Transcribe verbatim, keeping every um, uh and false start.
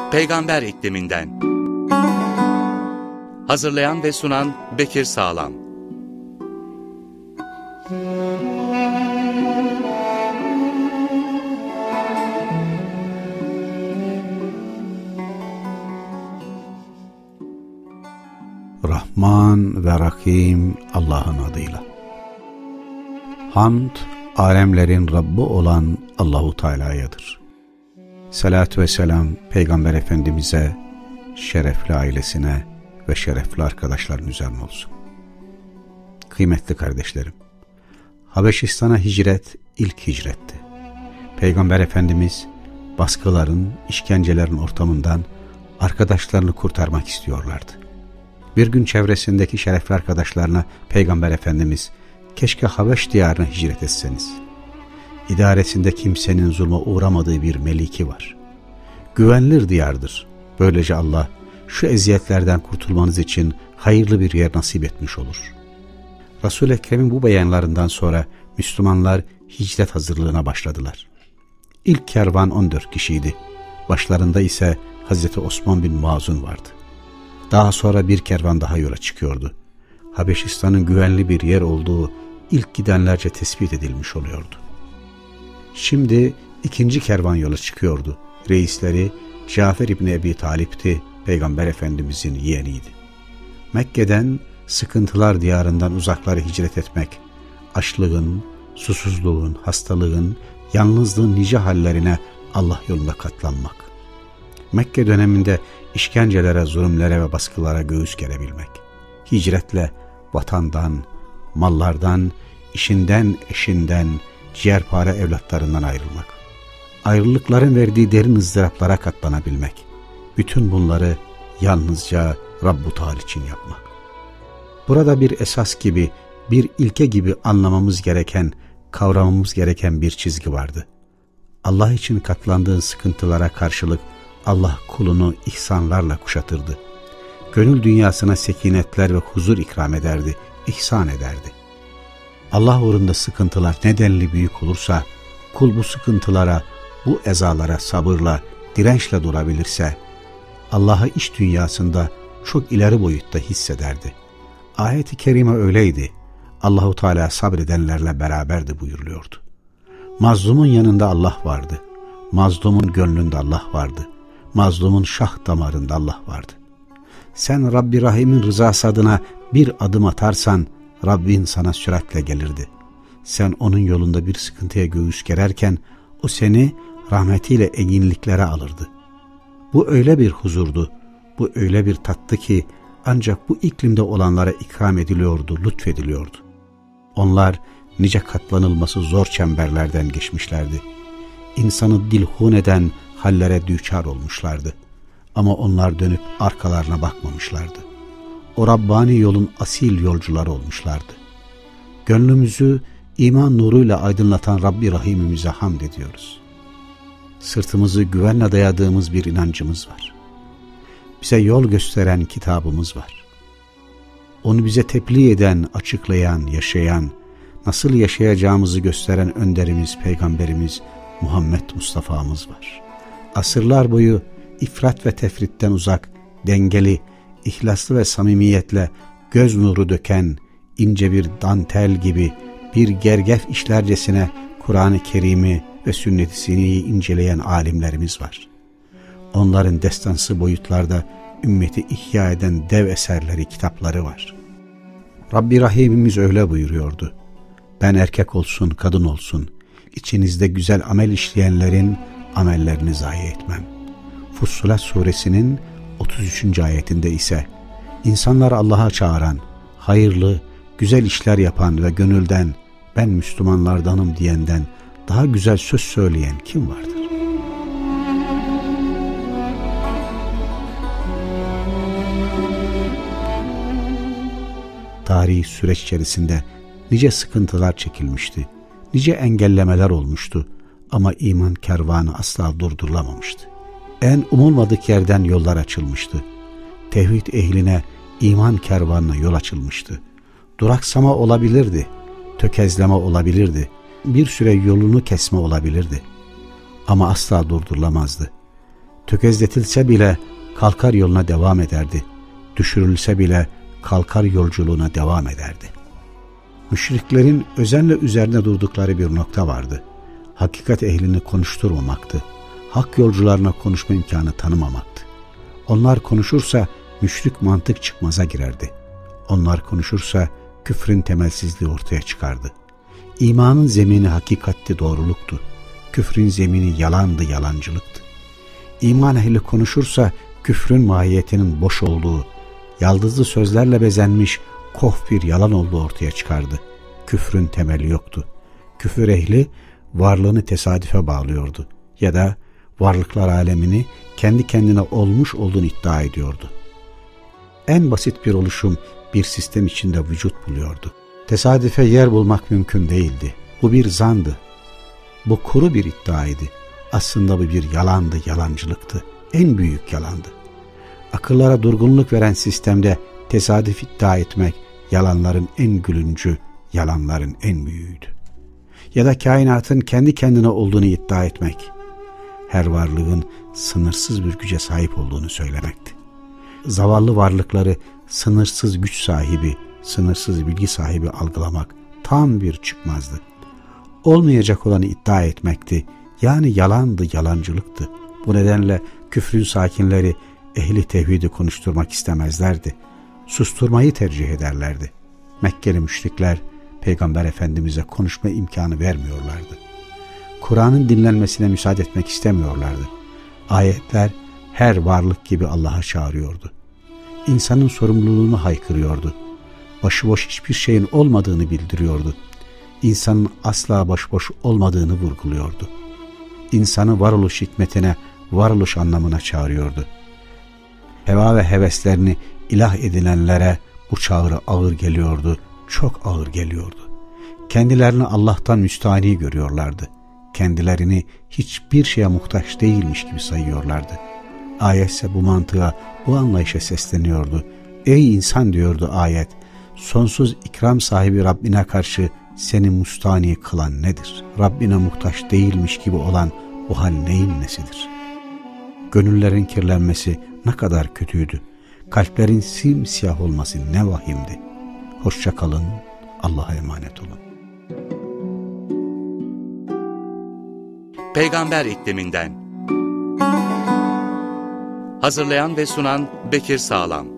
Peygamber ikliminden. Hazırlayan ve sunan Bekir Sağlam. Rahman ve Rahim Allah'ın adıyla. Hamd, alemlerin Rabbi olan Allahu Teala'yadır. Salatü ve selam Peygamber Efendimiz'e, şerefli ailesine ve şerefli arkadaşların üzerine olsun. Kıymetli kardeşlerim, Habeşistan'a hicret ilk hicretti. Peygamber Efendimiz baskıların, işkencelerin ortamından arkadaşlarını kurtarmak istiyorlardı. Bir gün çevresindeki şerefli arkadaşlarına Peygamber Efendimiz, keşke Habeş diyarına hicret etseniz. İdaresinde kimsenin zulme uğramadığı bir meliki var. Güvenilir diyardır. Böylece Allah şu eziyetlerden kurtulmanız için hayırlı bir yer nasip etmiş olur. Resul-i Ekrem'in bu beyanlarından sonra Müslümanlar hicret hazırlığına başladılar. İlk kervan on dört kişiydi. Başlarında ise Hazreti Osman bin Mazun vardı. Daha sonra bir kervan daha yola çıkıyordu. Habeşistan'ın güvenli bir yer olduğu ilk gidenlerce tespit edilmiş oluyordu. Şimdi ikinci kervan yola çıkıyordu. Reisleri Cafer İbni Ebi Talip'ti, Peygamber Efendimizin yeğeniydi. Mekke'den sıkıntılar diyarından uzaklara hicret etmek, açlığın, susuzluğun, hastalığın, yalnızlığın nice hallerine Allah yolunda katlanmak. Mekke döneminde işkencelere, zulümlere ve baskılara göğüs gerebilmek. Hicretle vatandan, mallardan, işinden, eşinden, ciğerpare evlatlarından ayrılmak. Ayrılıkların verdiği derin ızdıraplara katlanabilmek. Bütün bunları yalnızca Rabb-u Teala için yapmak. Burada bir esas gibi, bir ilke gibi anlamamız gereken, kavramamız gereken bir çizgi vardı. Allah için katlandığın sıkıntılara karşılık Allah kulunu ihsanlarla kuşatırdı. Gönül dünyasına sekinetler ve huzur ikram ederdi, ihsan ederdi. Allah uğrunda sıkıntılar nedenli büyük olursa, kul bu sıkıntılara, bu ezalara sabırla, dirençle durabilirse, Allah'ı iç dünyasında çok ileri boyutta hissederdi. Ayet-i kerime öyleydi. Allahu Teala sabredenlerle beraberdi buyuruluyordu. Mazlumun yanında Allah vardı. Mazlumun gönlünde Allah vardı. Mazlumun şah damarında Allah vardı. Sen Rabbi Rahim'in rızası adına bir adım atarsan, Rabbin sana süratle gelirdi. Sen onun yolunda bir sıkıntıya göğüs gererken, o seni rahmetiyle enginliklere alırdı. Bu öyle bir huzurdu, bu öyle bir tattı ki, ancak bu iklimde olanlara ikram ediliyordu, lütfediliyordu. Onlar nice katlanılması zor çemberlerden geçmişlerdi. İnsanı dilhun eden hallere düçar olmuşlardı. Ama onlar dönüp arkalarına bakmamışlardı. O Rabbani yolun asil yolcuları olmuşlardı. Gönlümüzü iman nuruyla aydınlatan Rabbi Rahim'imize hamd ediyoruz. Sırtımızı güvenle dayadığımız bir inancımız var. Bize yol gösteren kitabımız var. Onu bize tebliğ eden, açıklayan, yaşayan, nasıl yaşayacağımızı gösteren önderimiz, peygamberimiz Muhammed Mustafa'mız var. Asırlar boyu ifrat ve tefritten uzak, dengeli, ihlaslı ve samimiyetle göz nuru döken, ince bir dantel gibi bir gergef işlercesine Kur'an-ı Kerim'i ve sünnet-i seniyeyi inceleyen alimlerimiz var. Onların destansı boyutlarda ümmeti ihya eden dev eserleri, kitapları var. Rabbi Rahim'imiz öyle buyuruyordu. Ben erkek olsun, kadın olsun, içinizde güzel amel işleyenlerin amellerini zayi etmem. Fussilet suresinin otuz üçüncü ayetinde ise insanları Allah'a çağıran, hayırlı, güzel işler yapan ve gönülden ben Müslümanlardanım diyenden daha güzel söz söyleyen kim vardır? Tarihi süreç içerisinde nice sıkıntılar çekilmişti, nice engellemeler olmuştu ama iman kervanı asla durdurulamamıştı. En umulmadık yerden yollar açılmıştı. Tevhid ehline, iman kervanına yol açılmıştı. Duraksama olabilirdi, tökezleme olabilirdi, bir süre yolunu kesme olabilirdi. Ama asla durdurulamazdı. Tökezletilse bile kalkar yoluna devam ederdi. Düşürülse bile kalkar yolculuğuna devam ederdi. Müşriklerin özenle üzerine durdukları bir nokta vardı. Hakikat ehlini konuşturmamaktı. Hak yolcularına konuşma imkanı tanımamaktı. Onlar konuşursa müşrik mantık çıkmaza girerdi. Onlar konuşursa küfrün temelsizliği ortaya çıkardı. İmanın zemini hakikatti, doğruluktu. Küfrün zemini yalandı, yalancılıktı. İman ehli konuşursa küfrün mahiyetinin boş olduğu, yaldızlı sözlerle bezenmiş kof bir yalan olduğu ortaya çıkardı. Küfrün temeli yoktu. Küfür ehli varlığını tesadüfe bağlıyordu ya da varlıklar alemini kendi kendine olmuş olduğunu iddia ediyordu. En basit bir oluşum bir sistem içinde vücut buluyordu. Tesadüfe yer bulmak mümkün değildi. Bu bir zandı. Bu kuru bir iddiaydı. Aslında bu bir yalandı, yalancılıktı. En büyük yalandı. Akıllara durgunluk veren sistemde tesadüf iddia etmek yalanların en gülüncü, yalanların en büyüğüydü. Ya da kainatın kendi kendine olduğunu iddia etmek, her varlığın sınırsız bir güce sahip olduğunu söylemekti. Zavallı varlıkları sınırsız güç sahibi, sınırsız bilgi sahibi algılamak tam bir çıkmazdı. Olmayacak olanı iddia etmekti. Yani yalandı, yalancılıktı. Bu nedenle küfrün sakinleri ehli tevhidi konuşturmak istemezlerdi. Susturmayı tercih ederlerdi. Mekkeli müşrikler Peygamber Efendimiz'e konuşma imkanı vermiyorlardı. Kur'an'ın dinlenmesine müsaade etmek istemiyorlardı. Ayetler her varlık gibi Allah'a çağırıyordu. İnsanın sorumluluğunu haykırıyordu. Başıboş hiçbir şeyin olmadığını bildiriyordu. İnsanın asla başıboş olmadığını vurguluyordu. İnsanı varoluş hikmetine, varoluş anlamına çağırıyordu. Heva ve heveslerini ilah edinenlere bu çağrı ağır geliyordu, çok ağır geliyordu. Kendilerini Allah'tan müstahni görüyorlardı. Kendilerini hiçbir şeye muhtaç değilmiş gibi sayıyorlardı. Ayet ise bu mantığa, bu anlayışa sesleniyordu. Ey insan, diyordu ayet, sonsuz ikram sahibi Rabbine karşı seni müstahni kılan nedir? Rabbine muhtaç değilmiş gibi olan bu hal neyin nesidir? Gönüllerin kirlenmesi ne kadar kötüydü. Kalplerin simsiyah olması ne vahimdi. Hoşça kalın, Allah'a emanet olun. Peygamber ikliminden. Hazırlayan ve sunan Bekir Sağlam.